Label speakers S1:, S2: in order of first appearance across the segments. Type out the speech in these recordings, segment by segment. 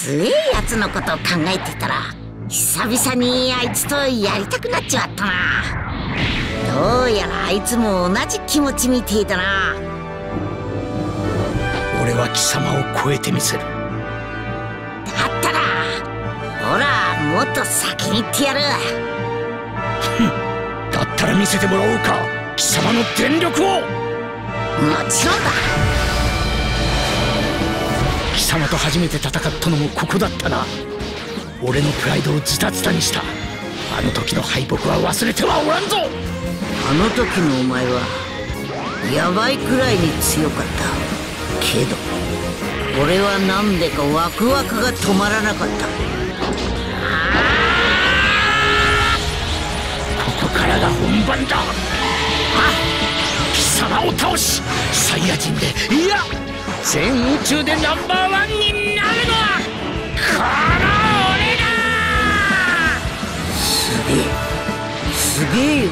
S1: 強えやつのことを考えてたら久々にあいつとやりたくなっちまったな。どうやらあいつも同じ気持ちみてえだな。
S2: 俺は貴様を超えてみせる。
S1: だったらほらもっと先に行ってやる。
S2: だったら見せてもらおうか、貴様の全力を。
S1: もちろんだ。
S2: 貴様と初めて戦ったのもここだったな。俺のプライドをズタズタにしたあの時の敗北は忘れてはおらんぞ。
S1: あの時のお前はヤバいくらいに強かったけど、俺はなんでかワクワクが止まらなかった。
S2: ここからが本番だ。貴様を倒しサイヤ人で、いや全宇宙でナンバーワンになるのはこの俺だ。
S1: すげえよ。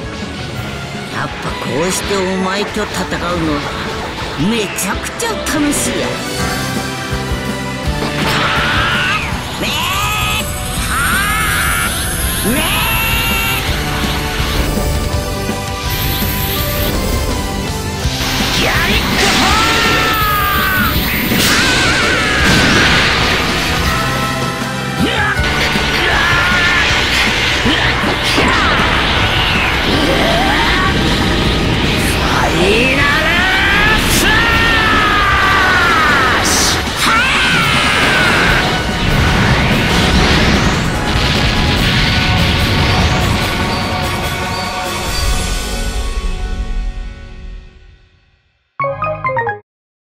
S1: やっぱこうしてお前と戦うのはめちゃくちゃ楽しいや。